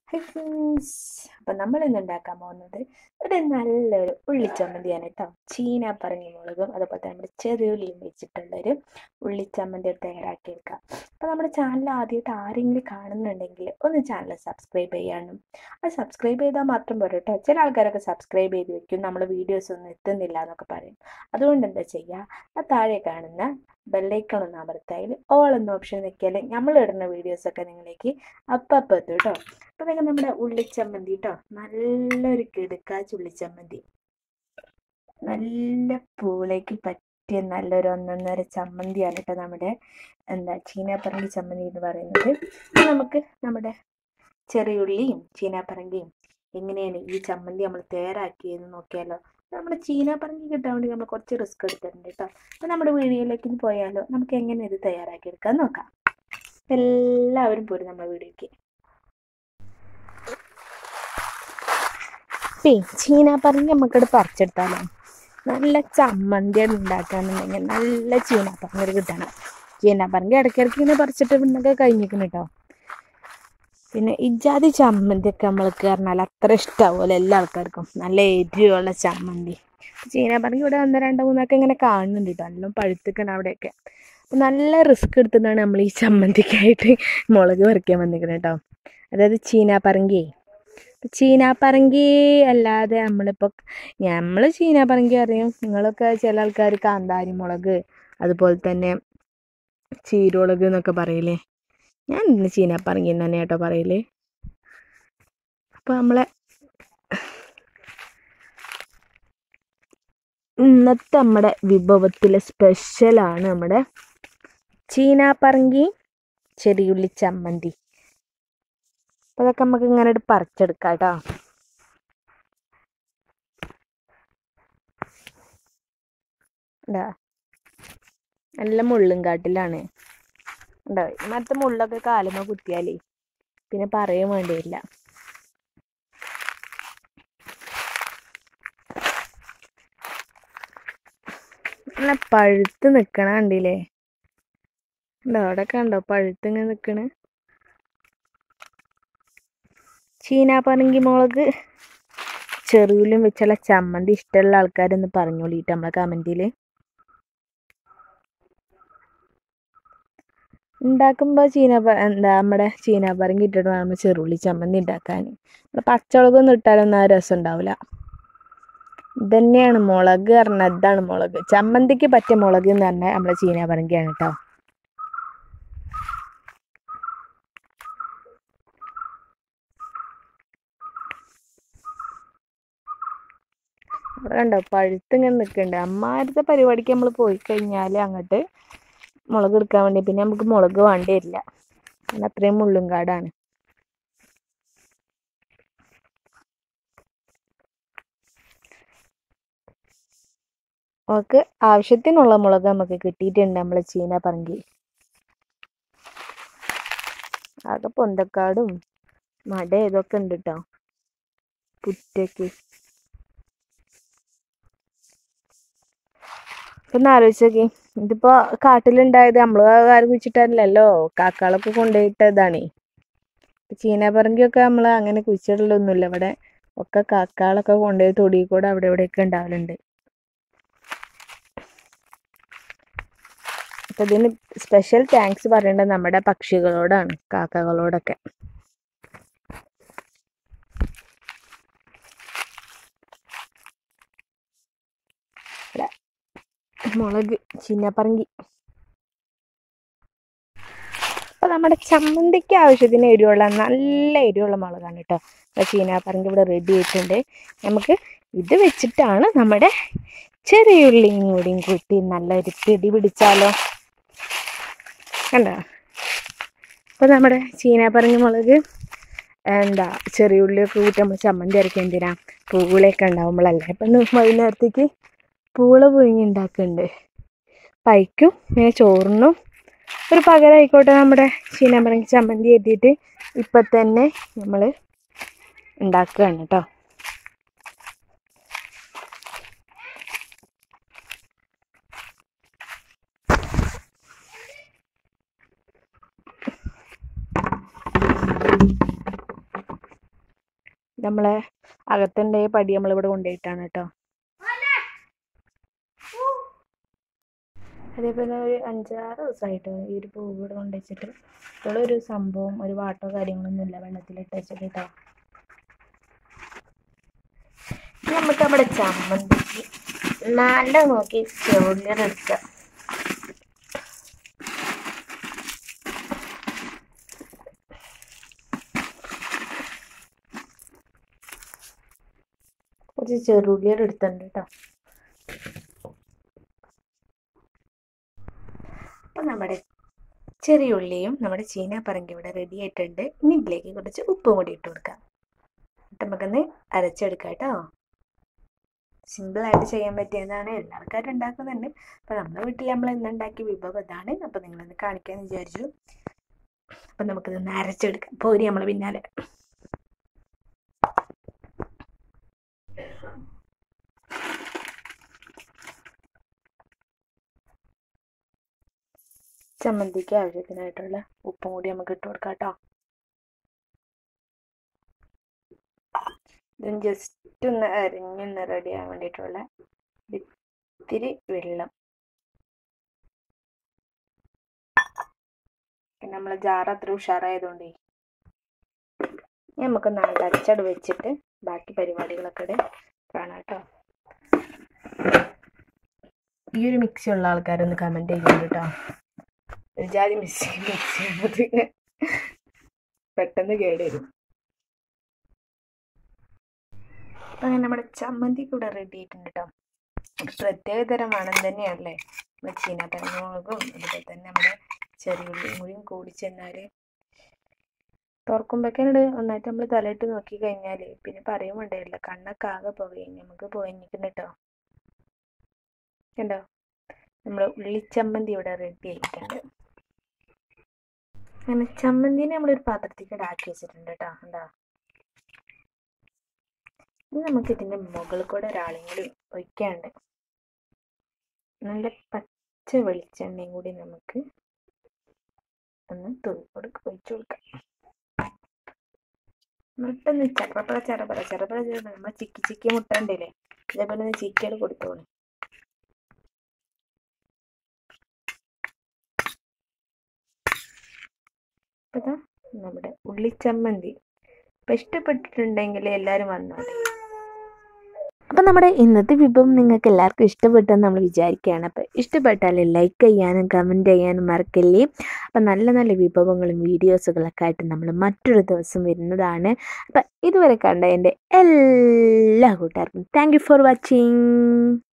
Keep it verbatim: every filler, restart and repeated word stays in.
Hi friends, അപ്പം നമ്മൾ ഇന്ന് ഉണ്ടാക്കാൻ പോകുന്നത് ഒരു നല്ലൊരു ഉള്ളിച്ചമ്മന്തിയാണ് കേട്ടോ. ചീന പറങ്ങി മുളകും അതുപോലെ തന്നെ നമ്മുടെ ചെറിയുള്ളിയും വെച്ചിട്ടുള്ളൊരു ഉള്ളിച്ചമ്മന്തി തയ്യാറാക്കിയെടുക്കാം. അപ്പോൾ നമ്മുടെ ചാനൽ ആദ്യമായിട്ട് ആരെങ്കിലും കാണുന്നുണ്ടെങ്കിൽ ഒന്ന് ചാനൽ സബ്സ്ക്രൈബ് ചെയ്യാനും, അത് സബ്സ്ക്രൈബ് ചെയ്താൽ മാത്രം പോരാ കേട്ടോ. ചില ആൾക്കാരൊക്കെ സബ്സ്ക്രൈബ് ചെയ്ത് വെക്കും, നമ്മൾ വീഡിയോസ് ഒന്നും എത്തുന്നില്ല എന്നൊക്കെ പറയും. അതുകൊണ്ട് എന്താ ചെയ്യുക, ആ താഴെ കാണുന്ന ബെല്ലൈക്കൺ ഒന്ന് അമർത്തായാൽ ഓൾ എന്ന ഓപ്ഷൻ നിൽക്കിയാൽ നമ്മൾ ഇടുന്ന വീഡിയോസൊക്കെ നിങ്ങളിലേക്ക് അപ്പം അപ്പം എത്തും കേട്ടോ. അപ്പോൾ നിങ്ങൾ നമ്മുടെ ഉള്ളിച്ചമ്മന്തി കേട്ടോ, നല്ലൊരു കിടുക്കാച്ച് ഉള്ളിച്ചമ്മന്തി, നല്ല പൂളേക്ക് പറ്റിയ നല്ലൊരു ഒന്നൊന്നര ചമ്മന്തിയാണ് കേട്ടോ നമ്മുടെ എന്താ ചീനാപ്പറങ്കി ചമ്മന്തി എന്ന് പറയുന്നത്. നമുക്ക് നമ്മുടെ ചെറിയുള്ളിയും ചീനാപ്പറങ്കിയും എങ്ങനെയാണ് ഈ ചമ്മന്തി നമ്മൾ തയ്യാറാക്കിയെന്ന് നോക്കിയാലോ. നമ്മുടെ ചീനാപ്പറങ്കി കിട്ടാൻ വേണ്ടി നമ്മൾ കുറച്ച് റിസ്ക് എടുത്തിട്ടുണ്ട് കേട്ടോ. അപ്പോൾ നമ്മുടെ വീഡിയോയിലേക്ക് പോയാലോ, നമുക്ക് എങ്ങനെ ഇത് തയ്യാറാക്കിയെടുക്കാൻ നോക്കാം. എല്ലാവരും പോരും നമ്മുടെ വീഡിയോയ്ക്ക്. ചീനാപ്പറങ്കി നമുക്കിവിടെ പറിച്ചെടുത്താലോ. നല്ല ചമ്മന്തിയാണ് ഉണ്ടാക്കാന്നുണ്ടെങ്കിൽ നല്ല ചീനാപ്പറങ്കി കിട്ടണം. ചീനാപ്പറങ്കി ഇടയ്ക്കിടയ്ക്ക് ഇങ്ങനെ പറിച്ചിട്ട് ഇന്നൊക്കെ കഴിഞ്ഞിരിക്കണം കേട്ടോ. പിന്നെ ഇജാതി ചമ്മന്തിയൊക്കെ നമ്മൾക്ക് പറഞ്ഞാൽ അത്ര ഇഷ്ടമാവുമല്ലോ എല്ലാ ആൾക്കാർക്കും, നല്ല എരിവുള്ള ചമ്മന്തി. ചീനാപ്പറങ്കി ഇവിടെ ഒന്ന് രണ്ട് മൂന്നൊക്കെ ഇങ്ങനെ കാണുന്നുണ്ട് കേട്ടോ, എല്ലാം പഴുത്തിക്കണം അവിടെയൊക്കെ. അപ്പം നല്ല റിസ്ക് എടുത്തിട്ടാണ് നമ്മൾ ഈ ചമ്മന്തിക്കായിട്ട് മുളക് പറിക്കാൻ വന്നിരിക്കുന്നത് കേട്ടോ. അതായത് ചീനാപ്പറങ്കി ചീനാപ്പറങ്കി അല്ലാതെ നമ്മളിപ്പോൾ നമ്മൾ ചീനാപ്പറങ്കി അറിയും, നിങ്ങളൊക്കെ ചില ആൾക്കാർ കാന്താരി മുളക് അതുപോലെ തന്നെ ചീരുളക് എന്നൊക്കെ പറയില്ലേ. ഞാൻ ഇന്ന് ചീനാപ്പറങ്കി തന്നെ കേട്ടോ പറയല്. അപ്പോൾ നമ്മളെ ഇന്നത്തെ നമ്മുടെ വിഭവത്തിലെ സ്പെഷ്യലാണ് നമ്മുടെ ചീനാപ്പറങ്കി ചെറിയുള്ളി ചമ്മന്തി. അപ്പോൾ അതൊക്കെ നമുക്ക് ഇങ്ങനെ ഒരു പറിച്ചെടുക്കാം കേട്ടോ. എന്താ നല്ല മുള്ളും കാട്ടിലാണ് ഉണ്ടാവും. മറ്റേ മുള്ളൊക്കെ കാലുമ കുത്തിയാലേ പിന്നെ പറയാൻ വേണ്ടിയില്ല. നല്ല പഴുത്ത് നിൽക്കണ കണ്ടില്ലേ, ഉണ്ടോ അവിടെ കണ്ടോ പഴുത്ത് ഇങ്ങനെ നിൽക്കണ്. ചീനാപ്പറങ്കി മുളക് ചെറിയുള്ളിയും വെച്ചുള്ള ചമ്മന്തി ഇഷ്ടമുള്ള ആൾക്കാരൊന്ന് പറഞ്ഞോളിട്ട് നമ്മളെ കമൻറ്റിൽ. ഉണ്ടാക്കുമ്പോൾ ചീന എന്താ നമ്മുടെ ചീനാപ്പറങ്കി ഇട്ടിട്ട് വേണം ചെറുള്ളി ചമ്മന്തി ഉണ്ടാക്കാൻ. പച്ചമുളകൊന്നും ഇട്ടാലൊന്നും ആ രസം ഉണ്ടാവില്ല. ഇതന്നെയാണ് മുളക് പറഞ്ഞാൽ, ഇതാണ് മുളക്. ചമ്മന്തിക്ക് പറ്റിയ മുളക് എന്ന് പറഞ്ഞാൽ നമ്മളെ ചീനാപ്പറങ്കിയാണ് കേട്ടോ. അവിടെ കണ്ടോ പഴുത്ത് ഇങ്ങനെ നിൽക്കുന്നുണ്ട്. അമ്മാരത്തെ പരിപാടിക്ക് നമ്മൾ പോയി കഴിഞ്ഞാൽ അങ്ങോട്ട് മുളക് എടുക്കാൻ വേണ്ടി പിന്നെ നമുക്ക് മുളക് വേണ്ടി വരില്ല, അങ്ങനെ അത്രയും മുള്ളും കാടാണ്. നമുക്ക് ആവശ്യത്തിനുള്ള മുളക് നമുക്ക് കിട്ടിയിട്ടുണ്ട് നമ്മളെ ചീനാപ്പറങ്കി. ആകെ പൊന്തക്കാടും മട ഇതൊക്കെ ഉണ്ട് കേട്ടോ പുറ്റക്ക്. ഒന്ന് ആലോചിച്ചോക്കി, ഇതിപ്പോ കാട്ടിലുണ്ടായത് നമ്മൾ ആരും കുഴിച്ചിട്ടല്ലോ, കാക്കാളൊക്കെ കൊണ്ടുപോയിട്ടതാണ്. ചീനാപ്പറങ്കിയൊക്കെ നമ്മൾ അങ്ങനെ കുഴിച്ചിടലൊന്നുമില്ല ഇവിടെ, ഒക്കെ കാക്കാളൊക്കെ കൊണ്ടുപോയി തൊടി കൂടെ അവിടെ ഇവിടെയൊക്കെ ഉണ്ടാവലുണ്ട്. അപ്പൊ ഇതിന് സ്പെഷ്യൽ താങ്ക്സ് പറയേണ്ടത് നമ്മുടെ പക്ഷികളോടാണ്, കാക്കകളോടൊക്കെ. മുളക് ചീനാപ്പറങ്കി. അപ്പോൾ നമ്മുടെ ചമ്മന്തിക്ക് ആവശ്യത്തിന് എരിവുള്ള നല്ല എരിവുള്ള മുളകാണ് കേട്ടോ. അപ്പോൾ ചീനാപ്പറങ്കി ഇവിടെ റെഡി ആയിട്ടുണ്ട്. നമുക്ക് ഇത് വെച്ചിട്ടാണ് നമ്മുടെ ചെറിയുള്ളിയും കൂടിയും കൂട്ടി നല്ലൊരു പിടി പിടിച്ചാലോ. കണ്ടോ, അപ്പോൾ നമ്മുടെ ചീനാപ്പറങ്കി മുളക് എന്താ ചെറിയുള്ളിയൊക്കെ കൂട്ടി നമ്മൾ ചമ്മന്തി അരയ്ക്കുക എന്തിനാ, പൂളയൊക്കെ ഉണ്ടാകുമ്പോഴല്ലേ. അപ്പം വൈകുന്നേരത്തേക്ക് പൂള പുഴുങ്ങി ഉണ്ടാക്കുന്നുണ്ട്. പൈക്കും പിന്നെ ചോറിനും ഒരു പകരമായിക്കോട്ടെ നമ്മുടെ ചീനാപ്പറങ്കി ചമ്മന്തി എത്തിയിട്ട് ഇപ്പം തന്നെ നമ്മൾ ഉണ്ടാക്കുകയാണ് കേട്ടോ. നമ്മളെ അകത്തുണ്ടായ പടി നമ്മളിവിടെ കൊണ്ടുപോയിട്ടാണ് കേട്ടോ. അതേപോലെ ഒരു അഞ്ചാറ് ദിവസമായിട്ട് ഈ ഒരു പൂവ് ഇവിടെ കൊണ്ടുവച്ചിട്ട് ഇപ്പോഴൊരു സംഭവം ഒരു വാട്ടോ കാര്യങ്ങളൊന്നുമില്ല, വെള്ളത്തിലിട്ട് വെച്ചിട്ട് കേട്ടോ. നമുക്ക് നമ്മുടെ ചമ്മന്തിക്ക് നല്ല നോക്കി ചെറുള്ളിയെടുക്കുക. കുറച്ച് ചെറുള്ളിയുടെ എടുത്തിട്ടുണ്ട് കേട്ടോ. അപ്പം നമ്മുടെ ചെറിയ ഉള്ളിയും നമ്മുടെ ചീനാപ്പറങ്കി ഇവിടെ റെഡി ആയിട്ടുണ്ട്. ഇനി ഇതിലേക്ക് കുറച്ച് ഉപ്പും കൂടി ഇട്ട് കൊടുക്കാം. എന്നിട്ട് നമുക്കൊന്ന് അരച്ചെടുക്കാം കേട്ടോ. സിമ്പിളായിട്ട് ചെയ്യാൻ പറ്റിയതാണ്, എല്ലാവർക്കാരും ഉണ്ടാക്കുന്നുണ്ട്. അപ്പം നമ്മുടെ വീട്ടിൽ നമ്മൾ ഇന്നുണ്ടാക്കിയ വിഭവം ഇതാണ്. അപ്പം നിങ്ങളൊന്ന് കാണിക്കാമെന്ന് വിചാരിച്ചു. അപ്പം നമുക്കിതൊന്ന് അരച്ചെടുക്കാം. പോരി നമ്മൾ പിന്നാലെ. ചമ്മന്തിക്ക് ആവശ്യത്തിനായിട്ടുള്ള ഉപ്പും കൂടി നമുക്ക് ഇട്ട് കൊടുക്കാം കേട്ടോ. ഇതും ജസ്റ്റ് ഒന്ന് അരിഞ്ഞൊന്ന് റെഡി ആകാൻ വേണ്ടിയിട്ടുള്ള ഇത്തിരി വെള്ളം. പിന്നെ നമ്മൾ ജാറ് അത്ര ഉഷാറായതുകൊണ്ടേ നമുക്കൊന്ന് അടച്ചട് വെച്ചിട്ട് ബാക്കി പരിപാടികളൊക്കെ ഇവിടെ കാണാം കേട്ടോ. ഈ ഒരു മിക്സി ഉള്ള ആൾക്കാരൊന്ന് കമൻറ്റ് ചെയ്യുന്നുണ്ട് കേട്ടോ. ഒരു ജാതി മിക്സി മിക്സ് ചെയ്യുന്നത് പെട്ടെന്ന് കേടുവരും. അപ്പം അങ്ങനെ നമ്മുടെ ചമ്മന്തി കൂടെ റെഡി ആയിട്ടുണ്ട് കേട്ടോ. പ്രത്യേക തരം മണം തന്നെയാണല്ലേ. നമ്മുടെ ചീനാപ്പറങ്ങിമുളകും അതുപോലെ തന്നെ നമ്മുടെ ചെറിയുള്ളിയും കൂടിയും കൂടി ചെന്നാൽ തുറക്കുമ്പോഴേക്കാണ് ഒന്നായിട്ട് നമ്മൾ തലയിട്ട് നോക്കി കഴിഞ്ഞാൽ പിന്നെ പറയും വേണ്ടില്ല, കണ്ണൊക്കെ ആകെ പുകയും. നമുക്ക് പുകഞ്ഞിട്ടുണ്ട് കേട്ടോ. കണ്ടോ, നമ്മുടെ ഉള്ളിച്ചമ്മന്തി ഇവിടെ റെഡി ആയിട്ടുണ്ട്. അങ്ങനെ ചമ്മന്തിനെ നമ്മളൊരു പാത്രത്തേക്ക് ആക്കി വെച്ചിട്ടുണ്ട് കേട്ടോ. എന്താ ഇനി നമുക്ക് ഇതിൻ്റെ മുകളിൽ കൂടെ ഒരാളെങ്കിലും ഒഴിക്കാണ്ട് നല്ല പച്ച വെളിച്ചെണ്ണയും കൂടി നമുക്ക് ഒന്ന് തൂക്കി കൊടുക്ക ഒഴിച്ചു കൊടുക്കാം. മുട്ടൊന്ന് ചെറുപ്പറ ചെറുപ്പറ ചെറുപ്പറ ചെറുപ്പറ നമ്മൾ ചിക്കി ചിക്കി മുട്ട ഉണ്ടല്ലേ, അതേപോലെ ഒന്ന് ചിക്കൽ കൊടുത്തോളൂ. അപ്പം നമ്മുടെ ഉള്ളിച്ചമ്മന്തി ഇപ്പം ഇഷ്ടപ്പെട്ടിട്ടുണ്ടെങ്കിൽ എല്ലാവരും വന്നാൽ മതി. അപ്പം നമ്മുടെ ഇന്നത്തെ വിഭവം നിങ്ങൾക്ക് എല്ലാവർക്കും ഇഷ്ടപ്പെട്ടെന്ന് നമ്മൾ വിചാരിക്കുകയാണ്. അപ്പം ഇഷ്ടപ്പെട്ടാൽ ലൈക്ക് ചെയ്യാനും കമൻറ്റ് ചെയ്യാനും മറക്കല്ലേ. അപ്പം നല്ല നല്ല വിഭവങ്ങളും വീഡിയോസുകളൊക്കെ ആയിട്ട് നമ്മൾ മറ്റൊരു ദിവസം വരുന്നതാണ്. അപ്പം ഇതുവരെ കണ്ട എൻ്റെ എല്ലാ കൂട്ടുകാർക്കും താങ്ക് യു ഫോർ വാച്ചിങ്.